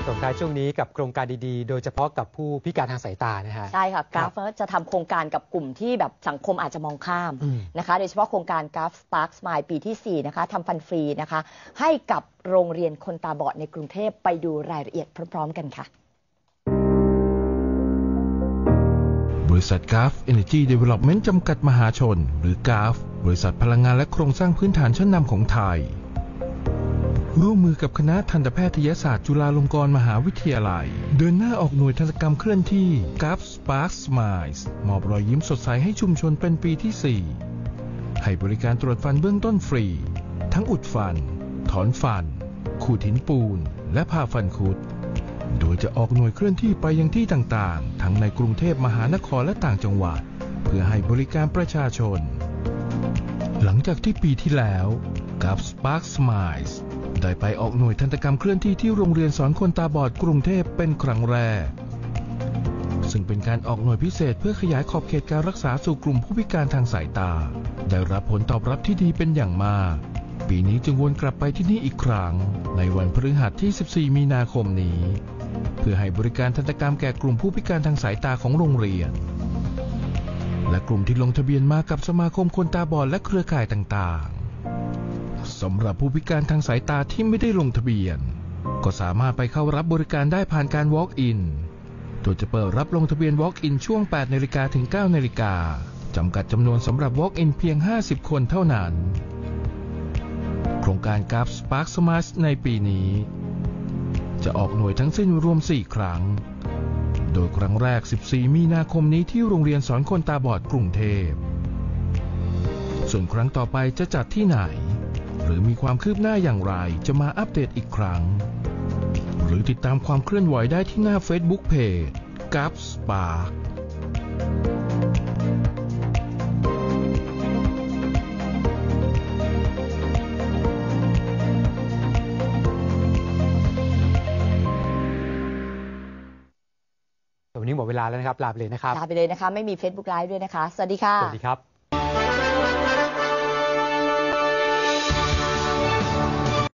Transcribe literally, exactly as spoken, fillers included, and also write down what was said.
ส่งท้ายช่วงนี้กับโครงการดีๆโดยเฉพาะกับผู้พิการทางสายตานะฮะใช่ค่ะกราฟจะทำโครงการกับกลุ่มที่แบบสังคมอาจจะมองข้ามนะคะโดยเฉพาะโครงการกราฟสปาร์คสมายปีที่สี่นะคะทำฟันฟรีนะคะให้กับโรงเรียนคนตาบอดในกรุงเทพไปดูรายละเอียดพร้อมๆกันค่ะบริษัท จี เอ เอฟ Energy Development จำกัดมหาชนหรือ จี เอ เอฟ บริษัทพลังงานและโครงสร้างพื้นฐานชั้นนำของไทยร่วมมือกับคณะทันตแพทยศาสตร์จุฬาลงกรณ์มหาวิทยาลัยเดินหน้าออกหน่วยทันตกรรมเคลื่อนที่ จี เอ เอฟ Spark Smiles มอบรอยยิ้มสดใสให้ชุมชนเป็นปีที่ สี่ ให้บริการตรวจฟันเบื้องต้นฟรีทั้งอุดฟันถอนฟันขูดหินปูนและผ่าฟันคุดโดยจะออกหน่วยเคลื่อนที่ไปยังที่ต่างๆทั้งในกรุงเทพมหานครและต่างจังหวัดเพื่อให้บริการประชาชนหลังจากที่ปีที่แล้ว จี เอ เอฟ Spark Smiles ได้ไปออกหน่วยทันตกรรมเคลื่อนที่ที่โรงเรียนสอนคนตาบอดกรุงเทพเป็นครั้งแรกซึ่งเป็นการออกหน่วยพิเศษเพื่อขยายขอบเขตการรักษาสู่กลุ่มผู้พิการทางสายตาได้รับผลตอบรับที่ดีเป็นอย่างมากปีนี้จึงวนกลับไปที่นี่อีกครั้งในวันพฤหัสที่สิบสี่มีนาคมนี้เพื่อให้บริการทันตกรรมแก่กลุ่มผู้พิการทางสายตาของโรงเรียนและกลุ่มที่ลงทะเบียนมากับสมาคมคนตาบอดและเครือข่ายต่างๆสำหรับผู้พิการทางสายตาที่ไม่ได้ลงทะเบียนก็สามารถไปเข้ารับบริการได้ผ่านการ Walk-in โดยจะเปิดรับลงทะเบียน Walk-in ช่วง แปดนาฬิกา ถึง เก้านาฬิกาจำกัดจำนวนสำหรับ Walk-in เพียง ห้าสิบ คนเท่านั้นโครงการ จี เอ เอฟ Spark Smart ในปีนี้จะออกหน่วยทั้งสิ้นรวม สี่ ครั้งโดยครั้งแรก สิบสี่ มีนาคมนี้ที่โรงเรียนสอนคนตาบอดกรุงเทพส่วนครั้งต่อไปจะจัดที่ไหนหรือมีความคืบหน้าอย่างไรจะมาอัปเดตอีกครั้งหรือติดตามความเคลื่อนไหวได้ที่หน้า Facebook Page จี เอ เอฟ Spark วันนี้หมดเวลาแล้วนะครับลาไปเลยนะครับลาไปเลยนะคะไม่มี Facebook Live ด้วยนะคะสวัสดีค่ะสวัสดีครับ